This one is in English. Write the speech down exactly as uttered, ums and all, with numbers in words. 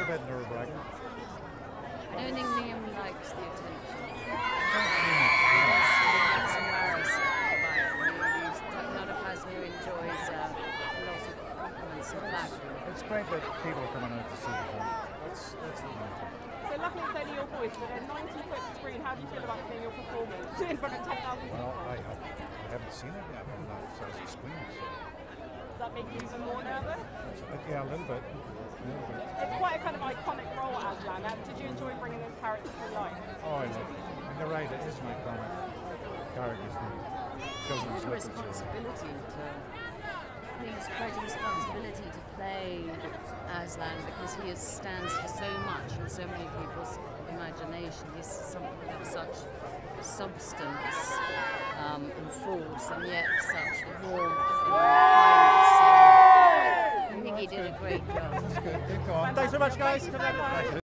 little bit nerve-wracking. I don't think Liam likes the attention. Not too much. He's embarrassed by it. He's not a person who enjoys uh, a lot of compliments and flattery. It's great that people are coming out to see the film. That's, that's the main thing. So luckily it's only your voice, but a ninety foot screen, how do you feel about seeing your performance in front of ten thousand people? Well, I, have, I haven't seen it yet on that size of screen, so... Does that make you even more nervous? Uh, yeah, a little bit. A little bit. It's quite a kind of iconic role, Aslan. Um, did you enjoy bringing this character to life? Oh, I love it. And you're right, it is an iconic character from children's It's a literature. responsibility to... I think it's quite a responsibility to play Aslan because he is, stands for so much in so many people's imagination. He's something of such substance um, and force, and yet such warmth and kindness. So I think he did a great job. That's good. Keep going. Thanks so much, guys.